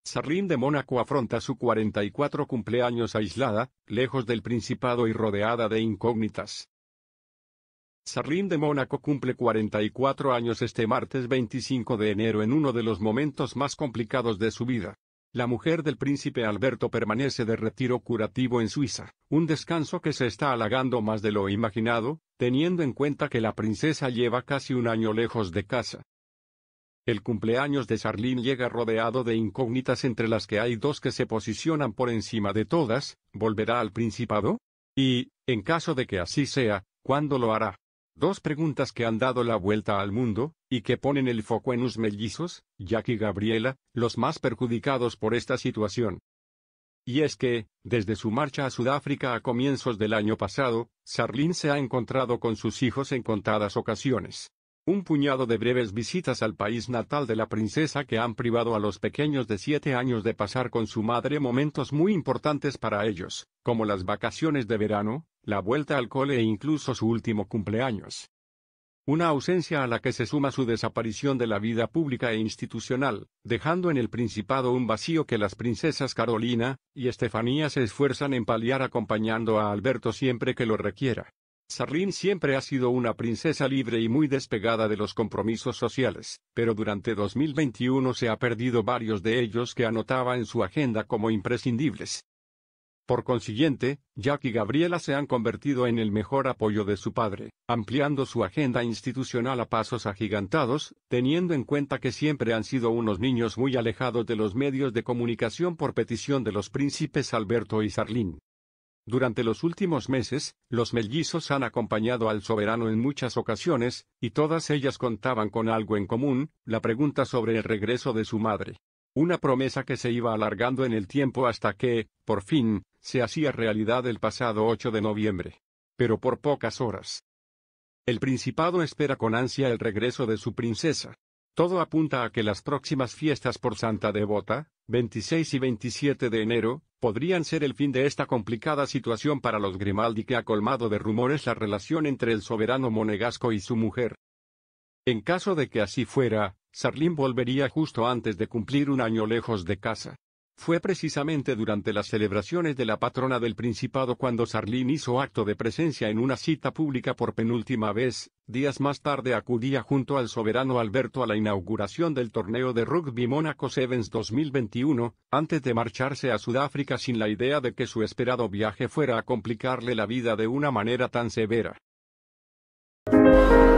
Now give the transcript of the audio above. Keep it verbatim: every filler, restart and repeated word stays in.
Charlene de Mónaco afronta su cuarenta y cuatro cumpleaños aislada, lejos del Principado y rodeada de incógnitas. Charlene de Mónaco cumple cuarenta y cuatro años este martes veinticinco de enero en uno de los momentos más complicados de su vida. La mujer del príncipe Alberto permanece de retiro curativo en Suiza, un descanso que se está alargando más de lo imaginado, teniendo en cuenta que la princesa lleva casi un año lejos de casa. El cumpleaños de Charlene llega rodeado de incógnitas entre las que hay dos que se posicionan por encima de todas: ¿volverá al Principado? Y, en caso de que así sea, ¿cuándo lo hará? Dos preguntas que han dado la vuelta al mundo, y que ponen el foco en los mellizos, Jack y Gabriela, los más perjudicados por esta situación. Y es que, desde su marcha a Sudáfrica a comienzos del año pasado, Charlene se ha encontrado con sus hijos en contadas ocasiones. Un puñado de breves visitas al país natal de la princesa que han privado a los pequeños de siete años de pasar con su madre momentos muy importantes para ellos, como las vacaciones de verano, la vuelta al cole e incluso su último cumpleaños. Una ausencia a la que se suma su desaparición de la vida pública e institucional, dejando en el Principado un vacío que las princesas Carolina y Estefanía se esfuerzan en paliar acompañando a Alberto siempre que lo requiera. Charlene siempre ha sido una princesa libre y muy despegada de los compromisos sociales, pero durante dos mil veintiuno se ha perdido varios de ellos que anotaba en su agenda como imprescindibles. Por consiguiente, Jack y Gabriela se han convertido en el mejor apoyo de su padre, ampliando su agenda institucional a pasos agigantados, teniendo en cuenta que siempre han sido unos niños muy alejados de los medios de comunicación por petición de los príncipes Alberto y Charlene. Durante los últimos meses, los mellizos han acompañado al soberano en muchas ocasiones, y todas ellas contaban con algo en común: la pregunta sobre el regreso de su madre. Una promesa que se iba alargando en el tiempo hasta que, por fin, se hacía realidad el pasado ocho de noviembre. Pero por pocas horas. El Principado espera con ansia el regreso de su princesa. Todo apunta a que las próximas fiestas por Santa Devota, veintiséis y veintisiete de enero, podrían ser el fin de esta complicada situación para los Grimaldi, que ha colmado de rumores la relación entre el soberano monegasco y su mujer. En caso de que así fuera, Charlene volvería justo antes de cumplir un año lejos de casa. Fue precisamente durante las celebraciones de la patrona del Principado cuando Charlene hizo acto de presencia en una cita pública por penúltima vez. Días más tarde acudía junto al soberano Alberto a la inauguración del torneo de rugby Mónaco Sevens dos mil veintiuno, antes de marcharse a Sudáfrica sin la idea de que su esperado viaje fuera a complicarle la vida de una manera tan severa.